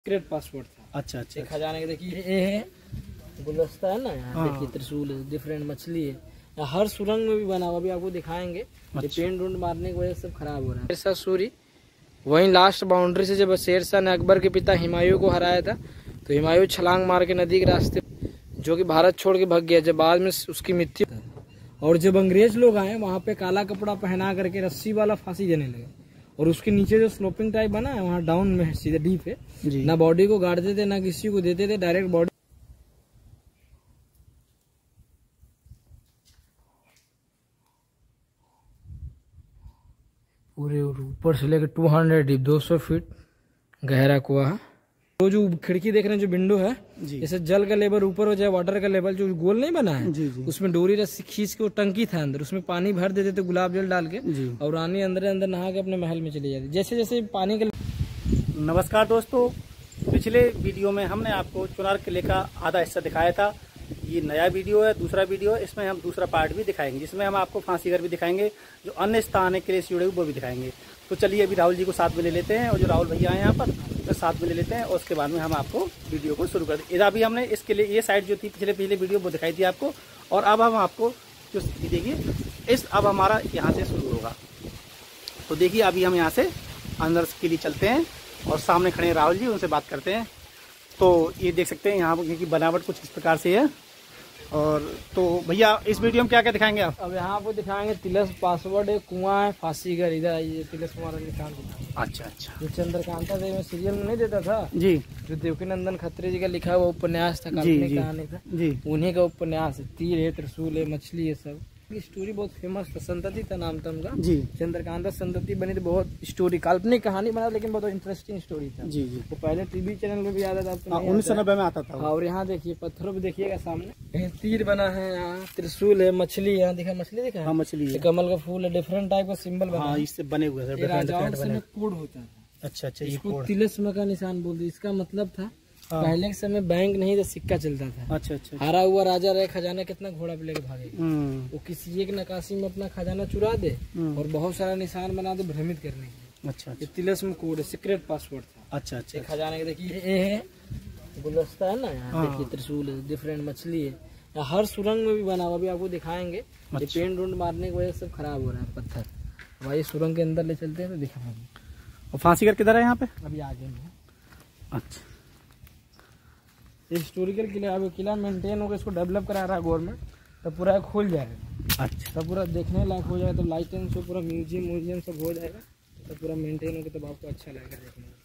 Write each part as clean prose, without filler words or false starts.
Secret password था। अच्छा अच्छा। खजाने के देखिए ये है गुलदस्ता है ना, यहाँ देखिए त्रिशूल है, डिफरेंट मछली है, हर सुरंग में भी बना हुआ, अभी आपको दिखाएंगे। ये पेंट उंट मारने की वजह से सब खराब हो रहा है। शेरशाह सूरी वहीं लास्ट बाउंड्री से जब शेरशाह ने अकबर के पिता हुमायूं को हराया था, तो हुमायूं छलांग मार के नदी के रास्ते जो कि भारत छोड़ के भाग गया, जब बाद में उसकी मृत्यु। और जब अंग्रेज लोग आए वहाँ पे काला कपड़ा पहना करके रस्सी वाला फांसी देने लगे, और उसके नीचे जो स्लोपिंग टाइप बना है वहाँ डाउन में सीधे डीप है, ना बॉडी को गाड़ते थे ना किसी को देते थे, डायरेक्ट बॉडी पूरे ऊपर से लेकर 200 डीप 200 फीट गहरा कुआं है। तो जो खिड़की देख रहे हैं जो विंडो है, जैसे जल का लेवल ऊपर हो जाए, वाटर का लेवल जो गोल नहीं बना है, उसमें डोरी रस्सी खींच के वो टंकी था अंदर, उसमें पानी भर देते थे गुलाब जल डाल के, और रानी अंदर अंदर नहा के अपने महल में चली जाती जैसे जैसे पानी के। नमस्कार दोस्तों, पिछले वीडियो में हमने आपको चुनार किले का आधा हिस्सा दिखाया था। ये नया वीडियो है, दूसरा वीडियो है, इसमें हम दूसरा पार्ट भी दिखाएंगे, जिसमें हम आपको फांसीघर भी दिखाएंगे, जो अन्य स्थान है किले से जुड़े हुए वो भी दिखाएंगे। तो चलिए अभी राहुल जी को साथ में ले लेते हैं, और जो राहुल भैया आए यहाँ पर तो साथ में ले लेते हैं, और उसके बाद में हम आपको वीडियो को शुरू कर दें। इधर अभी हमने इसके लिए ये साइड जो थी पिछले वीडियो वो दिखाई थी आपको, और अब हम आपको जो देखिए इस अब हमारा यहाँ से शुरू होगा। तो देखिए अभी हम यहाँ से अंदर के लिए चलते हैं, और सामने खड़े हैं राहुल जी, उनसे बात करते हैं। तो ये देख सकते हैं यहाँ की बनावट कुछ इस प्रकार से है। और तो भैया इस वीडियो में क्या क्या दिखाएंगे आप? अब यहाँ पे दिखाएंगे तिलस पासवर्ड है, कुआं है, फांसीघर, इधर आइए तिलस हमारा निशान। अच्छा अच्छा। जो चंद्रकांता देवी में सीरियल में नहीं देता था जी, जो देवकीनंदन खत्री जी का लिखा हुआ उपन्यास था, काल्पनिक कहानी था जी, उन्हीं का उपन्यास है। तीर है, त्रिशूल है, मछली है, सब स्टोरी बहुत फेमस था। संतति था नाम था उनका जी, चंद्रकांता संतति बनी थी। बहुत स्टोरी काल्पनिक कहानी बना, लेकिन बहुत इंटरेस्टिंग स्टोरी था जी जी। तो पहले टीवी चैनल में भी आता था, 1990 में आता था। और यहाँ देखिए पत्थरों पे देखिएगा सामने तीर बना है, यहाँ त्रिशूल है, मछली यहाँ दिखा, मछली दिखा, हाँ मछली है, कमल का फूल है, डिफरेंट टाइप का सिंबल बना, इससे बने हुए कोड होता था। अच्छा अच्छा, इसको तिलस्म का निशान बोलते, इसका मतलब था पहले के समय बैंक नहीं था, सिक्का चलता था। अच्छा अच्छा। हारा हुआ राजा रहे, खजाना कितना घोड़ा पे लेके भागेगा, वो किसी एक नकाशी में अपना खजाना चुरा दे और बहुत सारा निशान बना दे भ्रमित करने के। अच्छा, ये तिलस्म कोड है, सीक्रेट पासवर्ड था। अच्छा अच्छा। खजाने के देखिए ये है गुलदस्ता है ना, यहाँ देखिए त्रिशूल है, डिफरेंट मछली है, हर सुरंग में भी बना हुआ, अभी आपको दिखाएंगे। ये पेंट उंट मारने की वजह से सब खराब हो रहा है पत्थर। भाई सुरंग के अंदर ले चलते हैं तो दिखाएंगे। और फांसीघर किधर है यहाँ पे? अभी आगे में। अच्छा, हिस्टोरिकल किला, अभी किला मेंटेन होगा, इसको डेवलप करा रहा है गवर्नमेंट, तो पूरा खुल जाएगा। अच्छा, तो पूरा देखने लायक हो जाएगा, तो लाइसेंस से पूरा म्यूजियम सब हो जाएगा, तो पूरा मेंटेन होगा, तब आपको अच्छा लगेगा देखने में।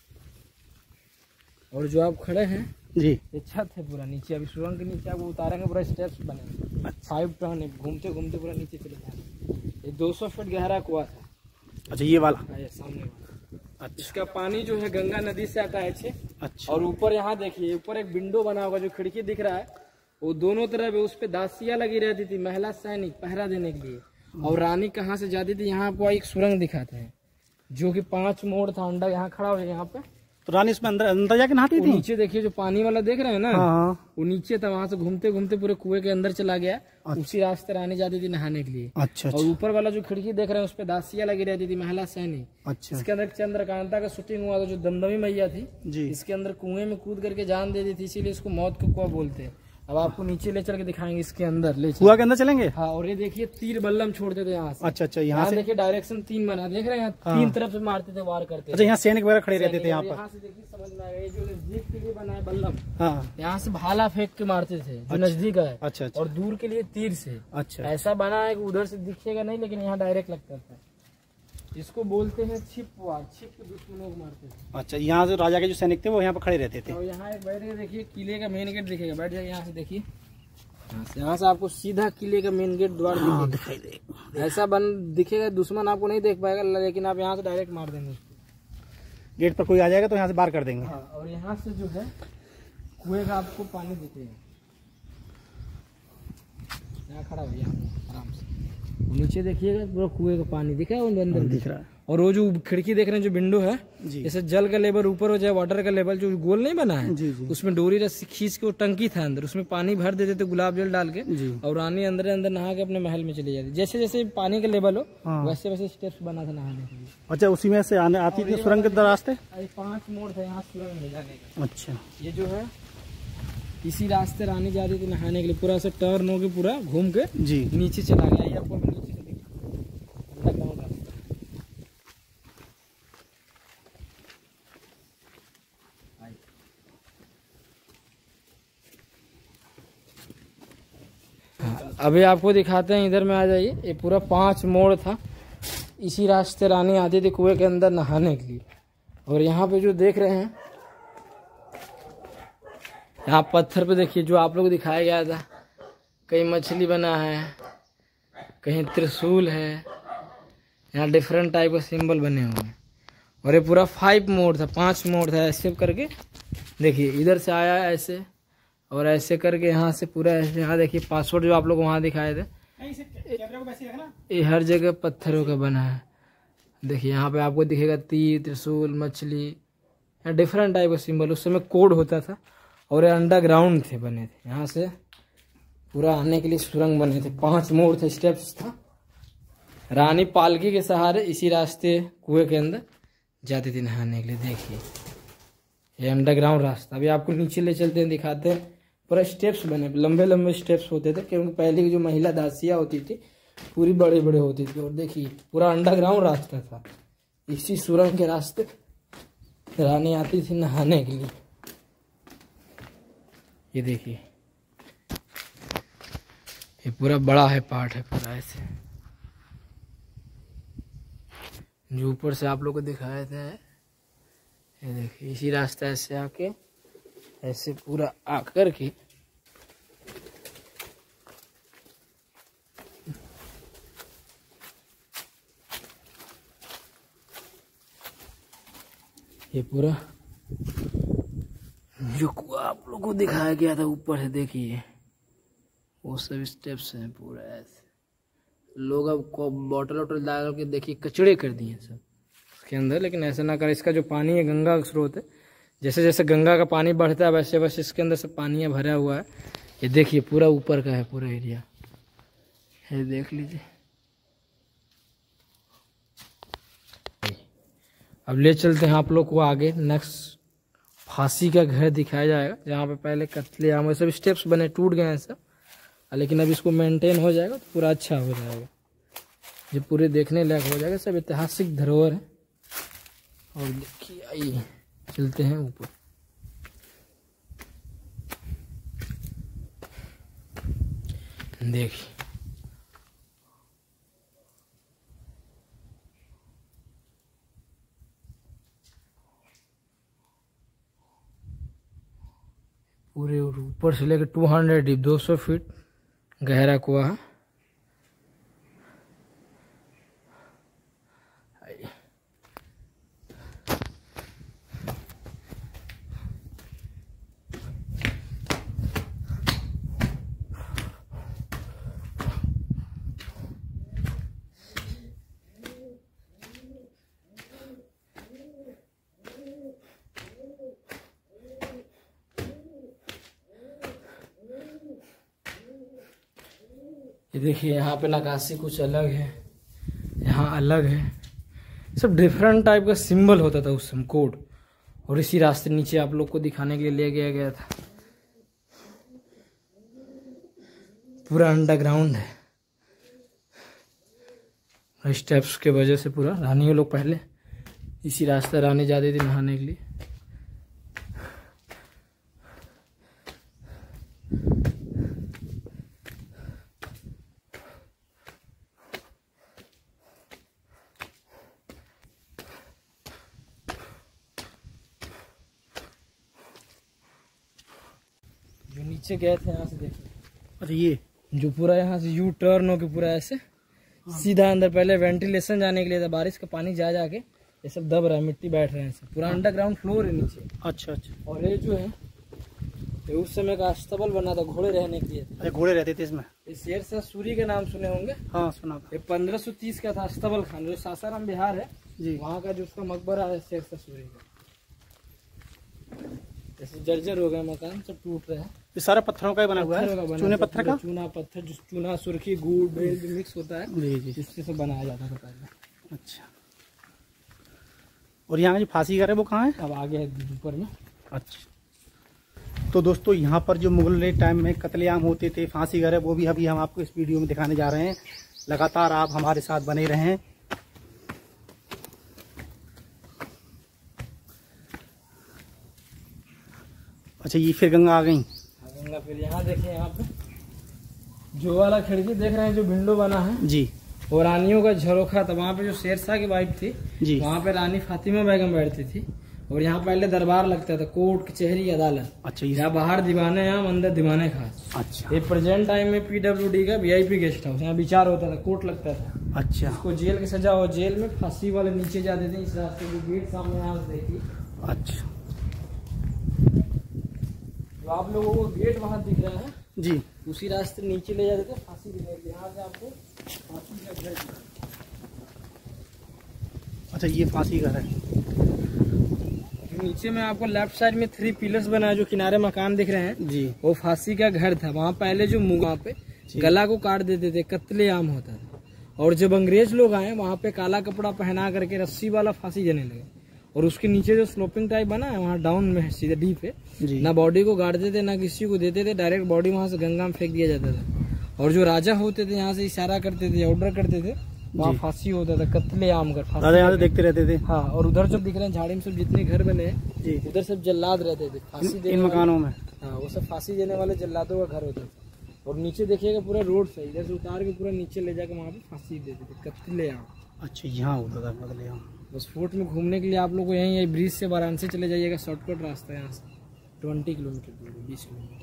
और जो आप खड़े हैं जी, ये छत है पूरा नीचे, अभी सुरंग के नीचे आपको उतारेंगे, पूरा स्टेप्स बने 5 टर्न है, घूमते घूमते पूरा नीचे चले जाएंगे। ये 200 फीट गहरा कुआं था। अच्छा, ये वाला? ये सामने वाला। अच्छा, इसका पानी जो है गंगा नदी से आता है। अच्छा। और ऊपर यहाँ देखिए, ऊपर एक विंडो बना होगा, जो खिड़की दिख रहा है वो दोनों तरफ है, उस पे दासियां लगी रहती थी, महिला सैनिक पहरा देने के लिए। और रानी कहाँ से जाती थी, यहाँ आपको एक सुरंग दिखाते हैं, जो कि 5 मोड़ था। अंडा यहाँ खड़ा हो यहाँ पे, तो रानी इसमें अंदर जाके नहाती थी। नीचे देखिए जो पानी वाला देख रहे हैं ना, वो नीचे था, वहाँ से घूमते घूमते पूरे कुएं के अंदर चला गया। अच्छा। उसी रास्ते रानी जाती थी नहाने के लिए। अच्छा। और ऊपर वाला जो खिड़की देख रहे हैं, उस पे दासियां लगी रहती थी, महिला सैनिक। अच्छा। इसके अंदर चंद्रकांता का शूटिंग हुआ था, जो दमदमी मैया थी जी, इसके अंदर कुएं में कूद करके जान दे दी थी, इसीलिए इसको मौत का कुआं बोलते हैं। अब आपको नीचे ले चल के दिखाएंगे, इसके अंदर ले कुआं के अंदर चलेंगे। हाँ, और ये देखिए तीर बल्लम छोड़ते थे यहाँ से। अच्छा अच्छा, यहाँ से देखिए डायरेक्शन 3 बना, देख रहे हैं, 3 तरफ से मारते थे, वार करते थे। अच्छा, यहाँ सैनिक वगैरह खड़े रहते थे यहाँ पर। यहाँ से देखिए समझ में आएगा, ये जो नजदीक के लिए बना है बल्लम, यहाँ से भाला फेंक के मारते थे जो नजदीक है। अच्छा। और दूर के लिए तीर से। अच्छा, ऐसा बना है कि उधर से दिखेगा नहीं, लेकिन यहाँ डायरेक्ट लगता था। इसको बोलते हैं छिप वार, छिप के दुश्मनों को मारते थे। अच्छा, यहाँ से राजा के जो सैनिक थे वो यहाँ पर खड़े रहते थे। और यहाँ एक बैठ के देखिए, किले का मेन गेट दिखेगा, बैठ जाए यहाँ से देखिए, यहाँ से आपको सीधा किले का मेन गेट द्वार दिखाई देगा। ऐसा बन दिखेगा, दुश्मन आपको नहीं देख पाएगा, लेकिन आप यहाँ से डायरेक्ट मार देंगे उसको। गेट पर कोई आ जाएगा तो यहाँ से बाहर कर देंगे। हाँ, और यहाँ से जो है कुएं का आपको पानी देते हैं, यहाँ खड़ा हो आराम से। नीचे देखिएगा पूरा कुएं का पानी दिख रहा है, अंदर दिख रहा है। और वो जो खिड़की देख रहे हैं, जो विंडो है, जैसे जल का लेवल ऊपर हो जाए, वाटर का लेवल जो गोल नहीं बना है, उसमें डोरी रस्सी खींच के वो टंकी था अंदर, उसमें पानी भर देते थे गुलाब जल डाल के, और रानी अंदर अंदर नहा के अपने महल में चली जाती। जैसे जैसे पानी का लेवल हो वैसे वैसे स्टेप्स बना था नहाने के लिए। अच्छा, उसी में से आने आती थी सुरंग के रास्ते? 5 मोड़ था यहाँ सुरंग में जाने का। अच्छा, ये जो है इसी रास्ते रानी जा रही थी नहाने के लिए, पूरा ऐसे टर्न हो के पूरा घूम के नीचे चला गया। ये आपको नीचे से दिखा अभी आपको दिखाते हैं, इधर में आ जाइए। ये पूरा 5 मोड़ था, इसी रास्ते रानी आती थी कुएं के अंदर नहाने के लिए। और यहाँ पे जो देख रहे हैं, यहाँ पत्थर पे देखिए जो आप लोग को दिखाया गया था, कहीं मछली बना है, कहीं त्रिशूल है, यहाँ डिफरेंट टाइप के सिंबल बने हुए हैं। और ये पूरा 5 मोड़ था, 5 मोड़ था, ऐसे करके देखिए इधर से आया ऐसे, और ऐसे करके यहाँ से पूरा ऐसे। यहाँ देखिए पासवर्ड जो आप लोग वहाँ दिखाए थे, ये हर जगह पत्थरों का बना है। देखिए यहाँ पे आपको दिखेगा तीर, त्रिशूल, मछली, यहाँ डिफरेंट टाइप का सिंबल। उस समय कोड होता था, और ये अंडरग्राउंड थे बने थे। यहाँ से पूरा आने के लिए सुरंग बने थे, 5 मोड़ थे, स्टेप्स था। रानी पालकी के सहारे इसी रास्ते कुएं के अंदर जाती थी नहाने के लिए। देखिए ये अंडरग्राउंड रास्ता। अभी आपको नीचे ले चलते हैं, दिखाते हैं। पूरा स्टेप्स बने, लंबे लंबे स्टेप्स होते थे, क्योंकि पहले की जो महिला दासियाँ होती थी पूरी बड़े बड़े होती थी। और देखिए पूरा अंडरग्राउंड रास्ता था, इसी सुरंग के रास्ते रानी आती थी नहाने के लिए। ये देखिए ये पूरा बड़ा है पार्ट है पूरा ऐसे, जो ऊपर से आप लोग को दिखाए थे। ये देखिए इसी रास्ते ऐसे आके ऐसे पूरा आकर के ये पूरा जो कुआं आप लोग को दिखाया गया था ऊपर है, देखिए वो सब स्टेप्स हैं पूरा ऐसे। लोग अब बॉटल वॉटल डाल के देखिए कचड़े कर दिए सब उसके अंदर, लेकिन ऐसा ना कर। इसका जो पानी है गंगा का स्रोत है, जैसे जैसे गंगा का पानी बढ़ता है वैसे वैसे इसके अंदर से पानी भरा हुआ है। ये देखिए पूरा ऊपर का है पूरा एरिया, ये देख लीजिए। अब ले चलते हैं आप लोग को आगे, नेक्स्ट फांसी का घर दिखाया जाएगा, जहाँ पे पहले कत्लेआम सब स्टेप्स बने, टूट गए हैं सब, लेकिन अब इसको मेंटेन हो जाएगा तो पूरा अच्छा हो जाएगा, ये पूरे देखने लायक हो जाएगा। सब ऐतिहासिक धरोहर है। और देखिए आइए चलते हैं ऊपर। देखिए पूरे ऊपर से लेकर 200 डीप 200 फीट गहरा कुआं है। ये देखिए यहाँ पे नक्काशी कुछ अलग है, यहाँ अलग है, सब डिफरेंट टाइप का सिंबल होता था उस समय, कोड। और इसी रास्ते नीचे आप लोग को दिखाने के लिए ले गया गया था। पूरा अंडरग्राउंड है, स्टेप्स के वजह से पूरा। रानी लोग पहले इसी रास्ते रानी जाती थी नहाने के लिए। जो नीचे गए थे यहाँ से देखिए, अच्छा ये जो पूरा यहाँ से यू टर्न हो के पूरा ऐसे सीधा अंदर, पहले वेंटिलेशन जाने के लिए था, बारिश का पानी जा जाके ये सब दब रहा है, मिट्टी बैठ रहे हैं सब, पूरा अंडरग्राउंड फ्लोर है नीचे। अच्छा अच्छा। और ये जो है ये उस समय का अस्तबल बना था, घोड़े रहने के लिए। अच्छा, घोड़े रहते थे इसमें? शेरशाह सूरी के नाम सुने होंगे। हाँ सुना। ये 1530 का था। अस्तबल खान जो सासाराम बिहार है जी, वहाँ का जो उसका मकबरा है शेरशाह सूरी का। जैसे जर्जर हो गया मकान, सब टूट रहा है। ये सारा पत्थरों का ही बना हुआ है, चूने पत्थर का। चूना पत्थर, जो चूना सुर्खी गुड़ बेल जो मिक्स होता है जी जी, जिससे सब बनाया जाता था पहले। अच्छा, और यहाँ जो फांसी घर है वो कहाँ है? अब आगे है ऊपर में। अच्छा, तो दोस्तों यहाँ पर जो मुगल टाइम में कत्लेआम होते थे, फांसी घर है, वो भी अभी हम आपको इस वीडियो में दिखाने जा रहे हैं। लगातार आप हमारे साथ बने रहें। अच्छा, ये फिर गंगा आ गई। गंगा फिर यहाँ देखिए, यहाँ पे जो वाला खिड़की देख रहे हैं जो विंडो बना है जी, वो रानियों का झरोखा था। वहाँ पे जो शेरशाह की वाइफ थी जी, वहाँ पे रानी फातिमा बेगम बैठती थी। और यहाँ पहले दरबार लगता था, कोर्ट कचहरी अदालत। अच्छा, यहाँ बाहर दीवाने आम, अंदर दीवाने खास। अच्छा, ये प्रेजेंट टाइम में PWD का VIP गेस्ट हाउस। यहाँ विचार होता था, कोर्ट लगता था। अच्छा, इसको जेल की सजा हो, जेल में फांसी वाले नीचे जाते थे इस रास्ते को, गेट सामने यहाँ से देखिए। अच्छा, तो आप लोगों को गेट वहाँ दिख रहा है जी, उसी रास्ते नीचे ले जाते थे फांसी देने के लिए। यहाँ से आपको फांसी का घर। अच्छा, ये फांसी घर है। नीचे में आपको लेफ्ट साइड में 3 पिलर्स बना है, जो किनारे मकान दिख रहे हैं जी, वो फांसी का घर था। वहाँ पहले जो वहाँ पे गला को काट देते थे, कत्लेआम होता था। और जब अंग्रेज लोग आए, वहाँ पे काला कपड़ा पहना करके रस्सी वाला फांसी देने लगे। और उसके नीचे जो स्लोपिंग टाइप बना है, वहाँ डाउन में सीधे डीप है, ना बॉडी को गाड़ते थे ना किसी को देते थे, डायरेक्ट बॉडी वहाँ से गंगा में फेंक दिया जाता था। और जो राजा होते थे यहाँ से इशारा करते थे, ऑर्डर करते थे, वहाँ फांसी होता था, कत्लेआम कर फांसी। यहाँ से देखते रहते थे। हाँ, और उधर जब दिख रहे हैं झाड़ी में सब जितने घर बने हैं जी, उधर सब जल्लाद रहते थे फांसी देने मकानों में। हाँ, वो सब फांसी देने वाले जल्लादों का घर होता था। और नीचे देखिएगा पूरा रोड से, इधर से उतार के पूरा नीचे ले जाकर वहाँ पे फांसी देते थे, कत्लेआम। अच्छा, यहाँ होता था कत्लेआम। बस फोर्ट में घूमने के लिए आप लोग को यही ब्रिज से वाराणसी चले जाइएगा, शॉर्टकट रास्ता है यहाँ से 20 किलोमीटर दूर, 20 किलोमीटर।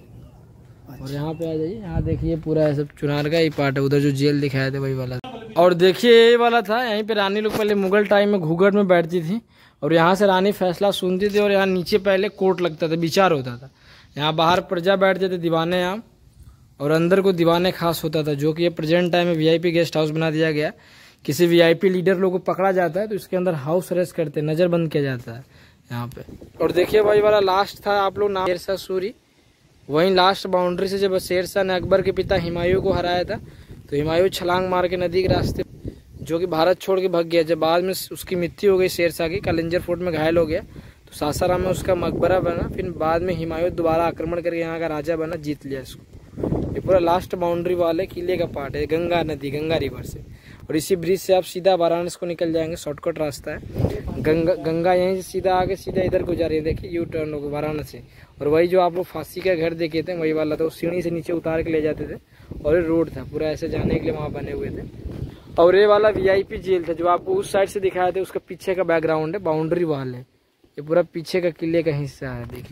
और यहाँ पे आ जाइए, यहाँ देखिए पूरा है सब चुनार का ही पार्ट है। उधर जो जेल दिखाया था वही वाला। और देखिए ये वाला था, यहीं पे रानी लोग पहले मुगल टाइम में घूंघट में बैठती थी, और यहाँ से रानी फैसला सुनती थी। और यहाँ नीचे पहले कोर्ट लगता था, विचार होता था। यहाँ बाहर प्रजा बैठते थे, दीवाने आम, और अंदर को दीवाने खास होता था, जो कि ये प्रेजेंट टाइम में VIP गेस्ट हाउस बना दिया गया। किसी VIP लीडर लोग को पकड़ा जाता है तो इसके अंदर हाउस अरेस्ट करते, नजर बंद किया जाता है यहाँ पे। और देखिए भाई वाला लास्ट था, आप लोग नाम शेरशाह सूरी, वहीं लास्ट बाउंड्री से जब शेरशाह ने अकबर के पिता हुमायूं को हराया था, तो हुमायूं छलांग मार के नदी के रास्ते, जो कि भारत छोड़ के भाग गया। जब बाद में उसकी मृत्यु हो गई शेरशाह की, कलिंजर फोर्ट में घायल हो गया, तो सासाराम में उसका मकबरा बना। फिर बाद में हुमायूं दोबारा आक्रमण करके यहाँ का राजा बना, जीत लिया इसको। ये पूरा लास्ट बाउंड्री वाले किले का पार्ट है, गंगा नदी, गंगा रिवर से। और इसी ब्रिज से आप सीधा वाराणसी को निकल जाएंगे, शॉर्टकट रास्ता है। गंगा यहीं से सीधा आगे सीधा इधर को जा रही है, देखिए यू टर्न होगा वाराणसी। और वही जो आप लोग फांसी का घर देखे थे, वही वाला था। उस सीढ़ी से नीचे उतार के ले जाते थे, और ये रोड था पूरा ऐसे जाने के लिए वहाँ बने हुए थे। और ये वाला VIP जेल था, जो आपको उस साइड से दिखाया था, उसका पीछे का बैकग्राउंड है, बाउंड्री वाल है। ये पूरा पीछे का किले का हिस्सा है, देख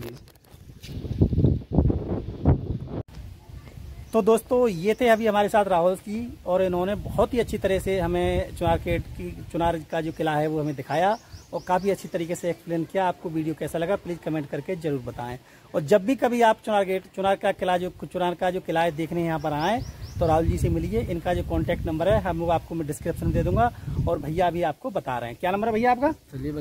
लीजिए। तो दोस्तों ये थे अभी हमारे साथ राहुल जी, और इन्होंने बहुत ही अच्छी तरह से हमें चुनार का जो किला है वो हमें दिखाया, और काफ़ी अच्छी तरीके से एक्सप्लेन किया। आपको वीडियो कैसा लगा प्लीज़ कमेंट करके जरूर बताएं। और जब भी कभी आप चुनार का जो किला है देखने यहाँ पर आएँ, तो राहुल जी से मिलिए। इनका जो कॉन्टैक्ट नंबर है हम वो आपको मैं डिस्क्रिप्शन में दे दूंगा, और भैया अभी आपको बता रहे हैं। क्या नंबर है भैया आपका?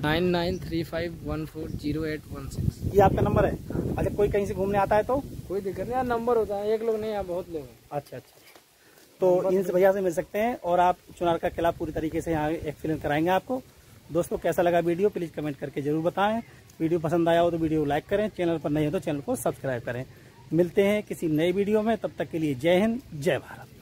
9935140816। ये आपका नंबर है? अच्छा, कोई कहीं से घूमने आता है तो? कोई दिक्कत नहीं, नंबर होता है, एक लोग नहीं, यहाँ बहुत लोग हैं। अच्छा, तो इनसे भैया से मिल सकते हैं, और आप चुनार का किला पूरी तरीके से यहाँ एक्सप्लेन कराएंगे आपको। दोस्तों कैसा लगा वीडियो प्लीज़ कमेंट करके जरूर बताएं। वीडियो पसंद आया हो तो वीडियो लाइक करें, चैनल पर नए हो तो चैनल को सब्सक्राइब करें। मिलते हैं किसी नए वीडियो में, तब तक के लिए जय हिंद, जय भारत।